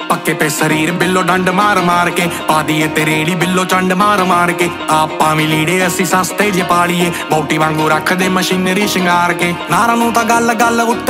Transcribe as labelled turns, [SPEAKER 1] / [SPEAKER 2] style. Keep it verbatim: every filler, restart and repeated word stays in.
[SPEAKER 1] पक्के पे शरीर बिल्लो डंड मार मार के पा दिए ते रेड़ी बिल्लो चंड मार मार के आपा भी लीड़े असी सस्ते जे पाड़िए बौटी वांगू रख दे मशीनरी शिंगार के नारा नूं तां गल गल उत्ते